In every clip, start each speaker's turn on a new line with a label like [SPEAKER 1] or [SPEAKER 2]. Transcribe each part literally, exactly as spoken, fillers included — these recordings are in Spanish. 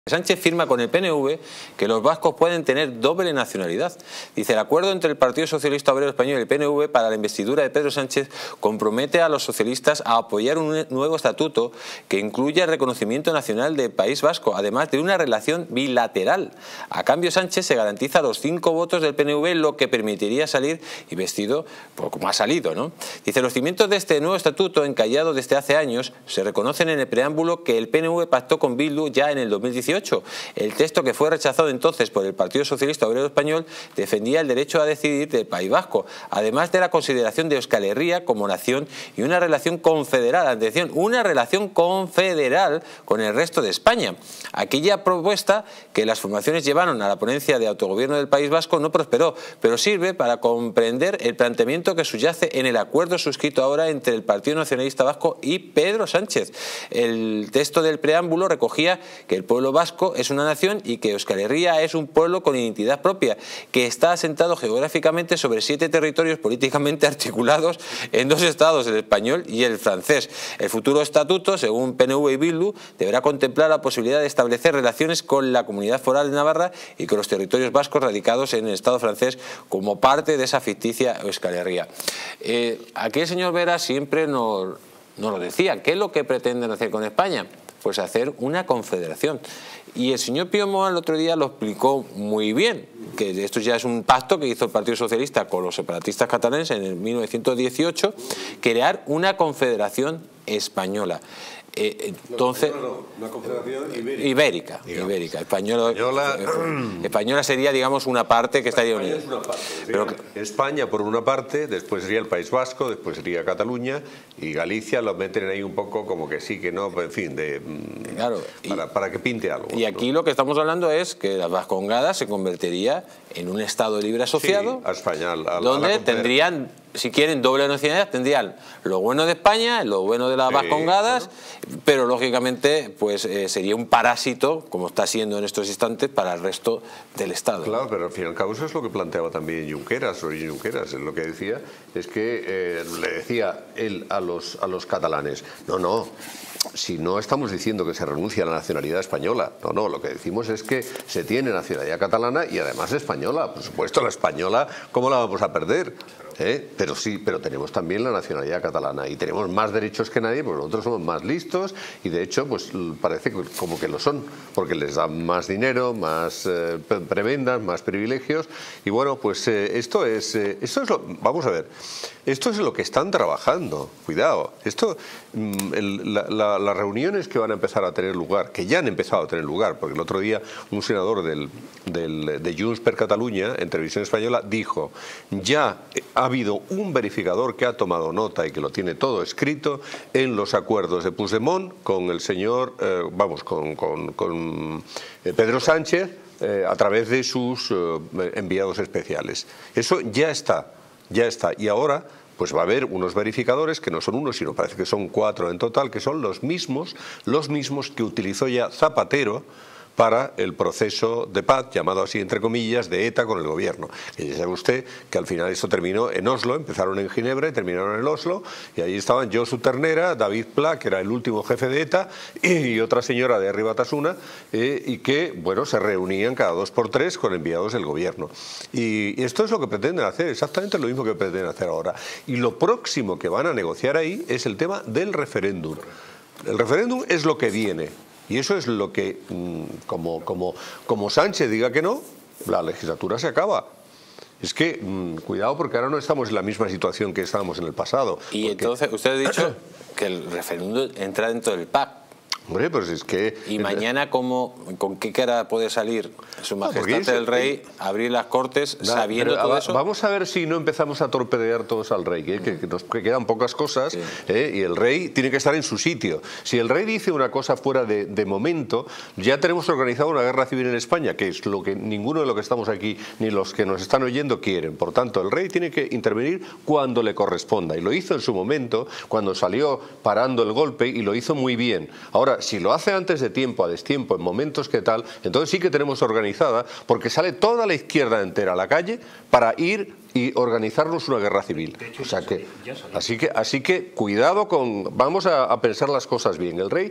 [SPEAKER 1] Sánchez firma con el P N V que los vascos pueden tener doble nacionalidad. Dice, el acuerdo entre el Partido Socialista Obrero Español y el P N V para la investidura de Pedro Sánchez compromete a los socialistas a apoyar un nuevo estatuto que incluya el reconocimiento nacional del País Vasco, además de una relación bilateral. A cambio, Sánchez se garantiza los cinco votos del P N V, lo que permitiría salir investido, pues, como ha salido, ¿no? Dice, los cimientos de este nuevo estatuto, encallado desde hace años, se reconocen en el preámbulo que el P N V pactó con Bildu ya en el dos mil dieciocho. El texto, que fue rechazado entonces por el Partido Socialista Obrero Español, defendía el derecho a decidir del País Vasco, además de la consideración de Euskal Herria como nación y una relación confederal, atención, una relación confederal con el resto de España. Aquella propuesta que las formaciones llevaron a la ponencia de autogobierno del País Vasco no prosperó, pero sirve para comprender el planteamiento que subyace en el acuerdo suscrito ahora entre el Partido Nacionalista Vasco y Pedro Sánchez. El texto del preámbulo recogía que el pueblo vasco es una nación y que Euskal Herria es un pueblo con identidad propia, que está asentado geográficamente sobre siete territorios políticamente articulados en dos estados, el español y el francés. El futuro estatuto, según P N V y Bildu, deberá contemplar la posibilidad de establecer relaciones con la Comunidad Foral de Navarra y con los territorios vascos radicados en el estado francés como parte de esa ficticia Euskal Herria. Eh, aquí el señor Vera siempre nos, nos lo decía. ¿Qué es lo que pretenden hacer con España? Pues hacer una confederación. Y el señor Pío Moa el otro día lo explicó muy bien, que esto ya es un pacto que hizo el Partido Socialista con los separatistas catalanes en el mil novecientos dieciocho, crear una confederación española. Eh, entonces,
[SPEAKER 2] no, no, no, una confederación ibérica.
[SPEAKER 1] Ibérica, ibérica. Española, española, española sería, digamos, una parte que estaría unida.
[SPEAKER 2] Es una parte.
[SPEAKER 1] Pero,
[SPEAKER 2] España por una parte, después sería el País Vasco, después sería Cataluña y Galicia lo meten ahí un poco como que sí, que no, en fin, de,
[SPEAKER 1] claro,
[SPEAKER 2] para,
[SPEAKER 1] y,
[SPEAKER 2] para que pinte algo.
[SPEAKER 1] Y aquí ¿no? Lo que estamos hablando es que la Vascongada se convertiría en un Estado libre asociado,
[SPEAKER 2] sí, a España, a, a
[SPEAKER 1] donde
[SPEAKER 2] la
[SPEAKER 1] tendrían, si quieren, doble nacionalidad, tendrían lo bueno de España, lo bueno de las sí, Vascongadas, bueno. Pero lógicamente pues eh, sería un parásito, como está siendo en estos instantes, para el resto del Estado.
[SPEAKER 2] Claro, pero al fin y al cabo eso es lo que planteaba también Junqueras, o Junqueras, lo que decía es que eh, le decía él a los, a los catalanes, no, no, si no estamos diciendo que se renuncia a la nacionalidad española, no, no, lo que decimos es que se tiene nacionalidad catalana y además española, por supuesto la española, ¿cómo la vamos a perder? ¿Eh? Pero sí, pero tenemos también la nacionalidad catalana y tenemos más derechos que nadie, porque nosotros somos más listos y de hecho pues parece como que lo son, porque les dan más dinero, más eh, prebendas, más privilegios y bueno, pues eh, esto es, eh, esto es lo, vamos a ver, esto es lo que están trabajando, cuidado, esto, mm, el, la, la, las reuniones que van a empezar a tener lugar, que ya han empezado a tener lugar, porque el otro día un senador del, del, de Junts per Catalunya en Televisión Española dijo, ya ha habido un verificador que ha tomado nota y que lo tiene todo escrito en los acuerdos de Puigdemont con el señor, eh, vamos, con, con, con Pedro Sánchez eh, a través de sus eh, enviados especiales. Eso ya está, ya está. Y ahora pues va a haber unos verificadores que no son uno, sino parece que son cuatro en total, que son los mismos, los mismos que utilizó ya Zapatero para el proceso de paz, llamado así entre comillas, de ETA con el gobierno. Y ya sabe usted que al final esto terminó en Oslo, empezaron en Ginebra y terminaron en Oslo, y ahí estaban Josu Ternera, David Pla, que era el último jefe de ETA, y otra señora de Herri Batasuna, eh, y que, bueno, se reunían cada dos por tres con enviados del gobierno. Y, y esto es lo que pretenden hacer, exactamente lo mismo que pretenden hacer ahora. Y lo próximo que van a negociar ahí es el tema del referéndum. El referéndum es lo que viene. Y eso es lo que, como, como, como Sánchez diga que no, la legislatura se acaba. Es que, cuidado, porque ahora no estamos en la misma situación que estábamos en el pasado.
[SPEAKER 1] Y
[SPEAKER 2] porque...
[SPEAKER 1] entonces, usted ha dicho que el referéndum entra dentro del P A C.
[SPEAKER 2] Hombre, pues es que...
[SPEAKER 1] ¿Y mañana cómo, con qué cara puede salir Su Majestad
[SPEAKER 2] no,
[SPEAKER 1] el Rey a abrir las Cortes
[SPEAKER 2] no,
[SPEAKER 1] sabiendo todo eso?
[SPEAKER 2] Vamos a ver si no empezamos a torpedear todos al Rey, ¿eh? que, que nos que quedan pocas cosas, sí. ¿eh? Y el Rey tiene que estar en su sitio. Si el Rey dice una cosa fuera de, de momento, ya tenemos organizado una guerra civil en España, que es lo que ninguno de los que estamos aquí ni los que nos están oyendo quieren. Por tanto, el Rey tiene que intervenir cuando le corresponda. Y lo hizo en su momento, cuando salió parando el golpe, y lo hizo muy bien. Ahora, si lo hace antes de tiempo, a destiempo, en momentos que tal, entonces sí que tenemos organizada, porque sale toda la izquierda entera a la calle para ir y organizarnos una guerra civil. O sea que, así que, así que cuidado con, vamos a, a pensar las cosas bien. El Rey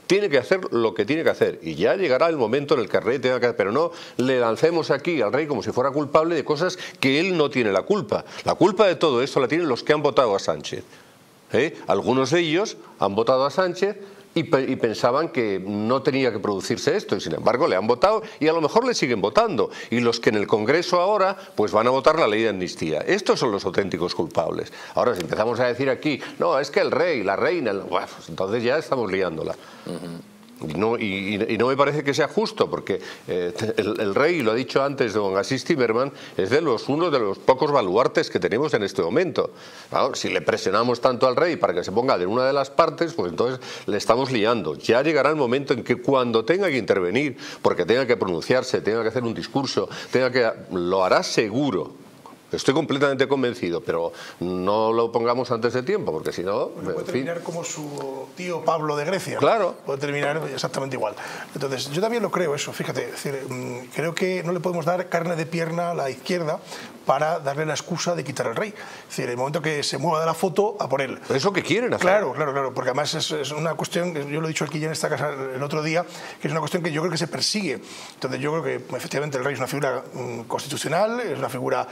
[SPEAKER 2] tiene que hacer lo que tiene que hacer y ya llegará el momento en el que el rey tenga que hacer, pero no le lancemos aquí al rey como si fuera culpable de cosas que él no tiene la culpa. La culpa de todo esto la tienen los que han votado a Sánchez. ¿Eh? Algunos de ellos han votado a Sánchez y, pe y pensaban que no tenía que producirse esto y sin embargo le han votado y a lo mejor le siguen votando y los que en el Congreso ahora pues van a votar la ley de amnistía. Estos son los auténticos culpables. Ahora si empezamos a decir aquí, no, es que el rey, la reina, el... Bueno, pues entonces ya estamos liándola. Uh-huh. Y no, y, y no me parece que sea justo, porque eh, el, el rey, lo ha dicho antes don Asís Timerman, es de los, uno de los pocos baluartes que tenemos en este momento. Claro, si le presionamos tanto al rey para que se ponga de una de las partes, pues entonces le estamos liando. Ya llegará el momento en que cuando tenga que intervenir, porque tenga que pronunciarse, tenga que hacer un discurso, tenga que, lo hará seguro. Estoy completamente convencido, pero no lo pongamos antes de tiempo, porque si no...
[SPEAKER 3] Bueno, puede terminar fin. como su tío Pablo de Grecia.
[SPEAKER 2] Claro.
[SPEAKER 3] Puede terminar exactamente igual. Entonces, yo también lo creo eso, fíjate. Es decir, creo que no le podemos dar carne de pierna a la izquierda para darle la excusa de quitar al rey. Es decir, el momento que se mueva de la foto, a por él.
[SPEAKER 2] ¿Eso qué quieren hacer?
[SPEAKER 3] Claro, claro, claro, porque además es, es una cuestión, yo lo he dicho aquí ya en esta casa el otro día, que es una cuestión que yo creo que se persigue. Entonces yo creo que efectivamente el rey es una figura um, constitucional, es una figura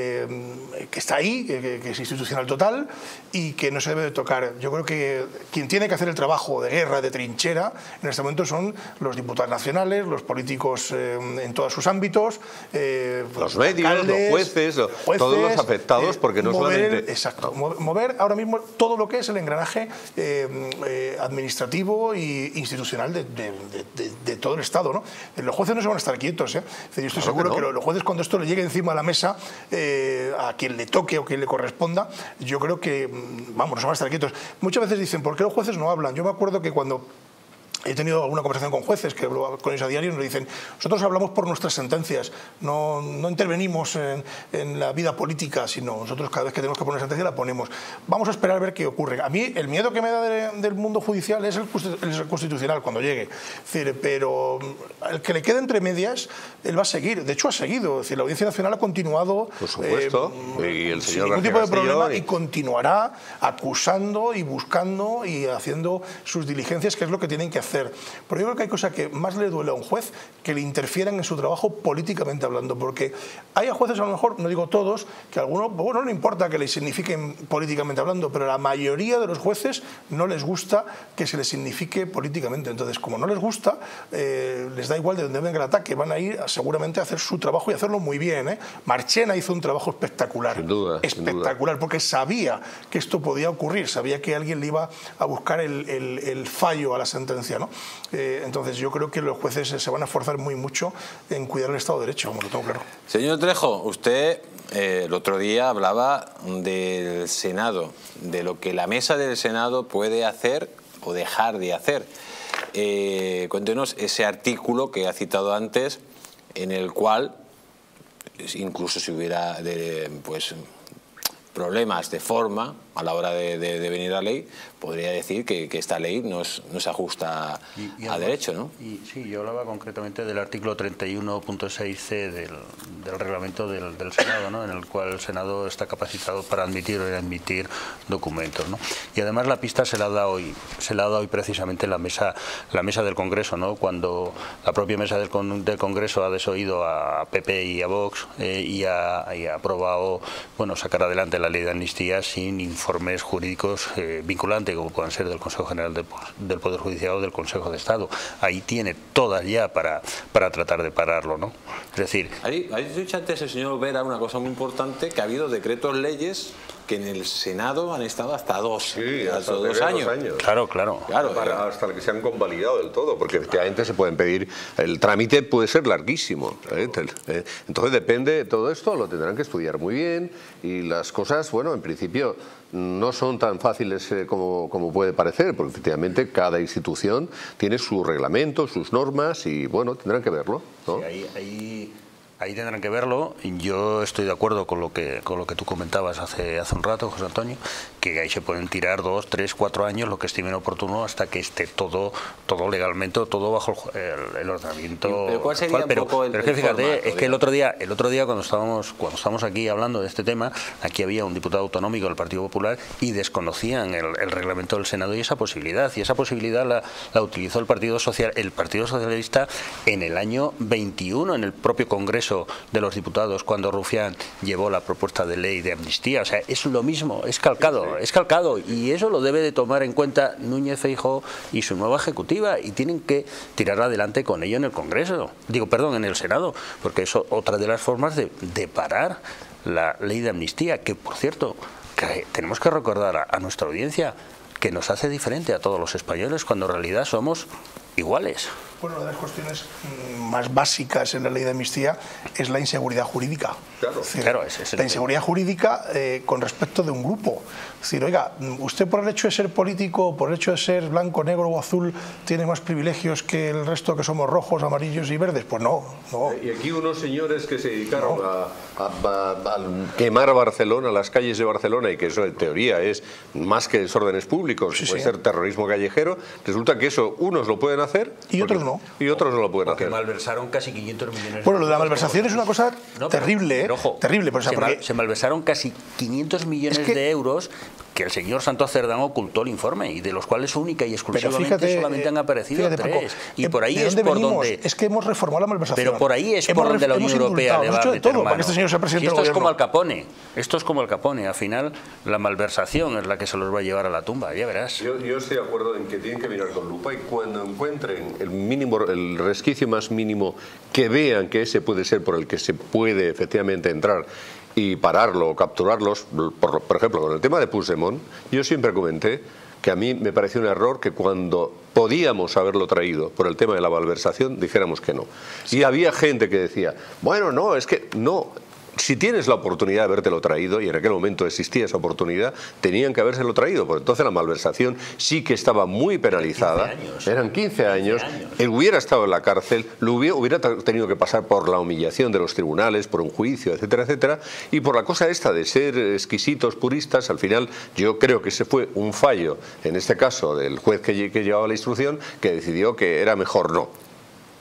[SPEAKER 3] eh, que está ahí, que, que es institucional total y que no se debe de tocar. Yo creo que quien tiene que hacer el trabajo de guerra, de trinchera, en este momento son los diputados nacionales, los políticos eh, en todos sus ámbitos, eh,
[SPEAKER 2] los medios, alcaldes, los jueces, Jueces, todos los afectados, porque no
[SPEAKER 3] mover,
[SPEAKER 2] solamente...
[SPEAKER 3] Exacto, mover ahora mismo todo lo que es el engranaje eh, eh, administrativo e institucional de, de, de, de todo el Estado, ¿no? Los jueces no se van a estar quietos, ¿eh? Yo estoy claro seguro que, no. que los jueces, cuando esto le llegue encima a la mesa, eh, a quien le toque o quien le corresponda, yo creo que, vamos, no se van a estar quietos. Muchas veces dicen, ¿por qué los jueces no hablan? Yo me acuerdo que cuando... He tenido alguna conversación con jueces que hablo con ellos a diario y nos dicen, nosotros hablamos por nuestras sentencias, no, no intervenimos en, en la vida política, sino nosotros cada vez que tenemos que poner sentencia la ponemos. Vamos a esperar a ver qué ocurre. A mí el miedo que me da de, del mundo judicial es el, el constitucional cuando llegue. Es decir, pero el que le quede entre medias, él va a seguir. De hecho ha seguido. Es decir, la Audiencia Nacional ha continuado
[SPEAKER 2] por supuesto,
[SPEAKER 3] eh,
[SPEAKER 2] y el
[SPEAKER 3] sin
[SPEAKER 2] señor
[SPEAKER 3] ningún tipo de problema
[SPEAKER 2] y...
[SPEAKER 3] y continuará acusando y buscando y haciendo sus diligencias, que es lo que tienen que hacer. Pero yo creo que hay cosa que más le duele a un juez que le interfieran en su trabajo políticamente hablando, porque hay a jueces, a lo mejor, no digo todos, que a algunos, bueno, no importa que les signifiquen políticamente hablando, pero a la mayoría de los jueces no les gusta que se les signifique políticamente. Entonces, como no les gusta, eh, les da igual de dónde venga el ataque, van a ir seguramente a hacer su trabajo y hacerlo muy bien, ¿eh? Marchena hizo un trabajo espectacular,
[SPEAKER 2] sin duda,
[SPEAKER 3] espectacular,
[SPEAKER 2] sin duda.
[SPEAKER 3] Porque sabía que esto podía ocurrir, sabía que alguien le iba a buscar el, el, el fallo a la sentencia, ¿no? Eh, entonces yo creo que los jueces se van a esforzar muy mucho en cuidar el Estado de Derecho, como lo tengo claro.
[SPEAKER 1] Señor Trejo, usted eh, el otro día hablaba del Senado, de lo que la mesa del Senado puede hacer o dejar de hacer. Eh, cuéntenos ese artículo que ha citado antes, en el cual, incluso si hubiera de, pues, problemas de forma a la hora de, de, de venir a ley, podría decir que, que esta ley no, es, no se ajusta y, y además, a derecho, ¿no?
[SPEAKER 4] Y, sí, yo hablaba concretamente del artículo treinta y uno punto seis ce del, del reglamento del, del Senado, ¿no? En el cual el Senado está capacitado para admitir o inadmitir documentos, ¿no? Y además la pista se la da hoy, se la da hoy precisamente la mesa, la mesa del Congreso, ¿no? Cuando la propia mesa del, con, del Congreso ha desoído a P P y a Vox eh, y, ha, y ha aprobado, bueno, sacar adelante la ley de amnistía sin informes jurídicos eh, vinculantes, como puedan ser del Consejo General de, del Poder Judicial o del Consejo de Estado. Ahí tiene todas ya para, para tratar de pararlo, ¿no? Es decir...
[SPEAKER 1] Ha dicho antes el señor Vera una cosa muy importante, que ha habido decretos leyes que en el Senado han estado hasta dos,
[SPEAKER 2] sí,
[SPEAKER 1] hasta
[SPEAKER 2] hasta
[SPEAKER 1] dos años.
[SPEAKER 2] años.
[SPEAKER 4] Claro, claro.
[SPEAKER 1] claro
[SPEAKER 2] para, hasta que se han convalidado del todo, porque efectivamente se pueden pedir, el trámite puede ser larguísimo. ¿eh? Entonces depende de todo esto, lo tendrán que estudiar muy bien y las cosas, bueno, en principio no son tan fáciles eh, como, como puede parecer, porque efectivamente cada institución tiene su reglamento, sus normas y bueno, tendrán que verlo, ¿no?
[SPEAKER 4] Sí, ahí, ahí... Ahí tendrán que verlo. Yo estoy de acuerdo con lo que con lo que tú comentabas hace hace un rato, José Antonio, que que ahí se pueden tirar dos, tres, cuatro años, lo que estimen oportuno, hasta que esté todo todo legalmente, todo bajo el, el ordenamiento.
[SPEAKER 1] ¿Pero cuál sería
[SPEAKER 4] pero,
[SPEAKER 1] un poco el,
[SPEAKER 4] pero es que
[SPEAKER 1] el
[SPEAKER 4] fíjate,
[SPEAKER 1] formato,
[SPEAKER 4] es que el otro día, el otro día cuando estábamos cuando estábamos aquí hablando de este tema, aquí había un diputado autonómico del Partido Popular y desconocían el, el reglamento del Senado y esa posibilidad, y esa posibilidad la, la utilizó el Partido Social, el Partido Socialista en el año veintiuno, en el propio Congreso de los Diputados, cuando Rufián llevó la propuesta de ley de amnistía. O sea, es lo mismo, es calcado, es calcado, y eso lo debe de tomar en cuenta Núñez Feijóo y su nueva ejecutiva, y tienen que tirar adelante con ello en el Congreso, digo, perdón, en el Senado, porque es otra de las formas de, de parar la ley de amnistía, que por cierto, que tenemos que recordar a, a nuestra audiencia que nos hace diferente a todos los españoles, cuando en realidad somos iguales.
[SPEAKER 3] Bueno, una de las cuestiones más básicas en la ley de amnistía es la inseguridad jurídica.
[SPEAKER 2] Claro,
[SPEAKER 3] es decir,
[SPEAKER 4] claro ese es el
[SPEAKER 3] la inseguridad jurídica eh, con respecto de un grupo. Es decir, oiga, usted por el hecho de ser político, por el hecho de ser blanco, negro o azul, tiene más privilegios que el resto que somos rojos, amarillos y verdes. Pues no, no.
[SPEAKER 2] Y aquí unos señores que se dedicaron no. a, a, a, a quemar Barcelona, las calles de Barcelona, y que eso en teoría es más que desórdenes públicos,
[SPEAKER 3] sí,
[SPEAKER 2] puede
[SPEAKER 3] sí.
[SPEAKER 2] ser terrorismo callejero, resulta que eso unos lo pueden hacer
[SPEAKER 3] y otros no.
[SPEAKER 2] Y otros no lo pueden
[SPEAKER 4] porque
[SPEAKER 2] hacer.
[SPEAKER 4] malversaron casi quinientos millones.
[SPEAKER 3] Bueno, lo de la malversación es una cosa
[SPEAKER 4] no,
[SPEAKER 3] terrible,
[SPEAKER 4] pero,
[SPEAKER 3] ¿eh?
[SPEAKER 4] Ojo,
[SPEAKER 3] terrible. Por
[SPEAKER 4] se,
[SPEAKER 3] porque...
[SPEAKER 4] mal, se malversaron casi quinientos millones es que... de euros que el señor Santos Cerdán ocultó el informe, y de los cuales única y exclusivamente fíjate, solamente han aparecido
[SPEAKER 3] fíjate,
[SPEAKER 4] tres.
[SPEAKER 3] Paco,
[SPEAKER 4] y por ahí
[SPEAKER 3] ¿de
[SPEAKER 4] es
[SPEAKER 3] dónde
[SPEAKER 4] por
[SPEAKER 3] venimos?
[SPEAKER 4] donde...
[SPEAKER 3] Es que hemos reformado la malversación.
[SPEAKER 4] Pero por ahí es
[SPEAKER 3] hemos,
[SPEAKER 4] por donde la Unión Europea le va a meter
[SPEAKER 3] todo,
[SPEAKER 4] mano.
[SPEAKER 3] para que este señor sea presidente
[SPEAKER 4] y esto
[SPEAKER 3] del
[SPEAKER 4] es como
[SPEAKER 3] gobierno.
[SPEAKER 4] Al Capone. Esto es como Al Capone. Al final, la malversación es la que se los va a llevar a la tumba. Ya verás.
[SPEAKER 2] Yo, yo estoy de acuerdo en que tienen que mirar con lupa, y cuando encuentren el mínimo, el resquicio más mínimo, que vean que ese puede ser por el que se puede efectivamente entrar y pararlo o capturarlos, por, por ejemplo, con el tema de Puigdemont, yo siempre comenté que a mí me pareció un error que cuando podíamos haberlo traído por el tema de la malversación dijéramos que no. Y había gente que decía, bueno, no, es que no. Si tienes la oportunidad de habértelo traído, y en aquel momento existía esa oportunidad, tenían que habérselo traído, porque entonces la malversación sí que estaba muy penalizada.
[SPEAKER 4] quince años.
[SPEAKER 2] Eran quince años,
[SPEAKER 4] quince años.
[SPEAKER 2] Él hubiera estado en la cárcel, lo hubiera, hubiera tenido que pasar por la humillación de los tribunales, por un juicio, etcétera, etcétera, y por la cosa esta de ser exquisitos, puristas, al final yo creo que ese fue un fallo, en este caso del juez que, que llevaba la instrucción, que decidió que era mejor no.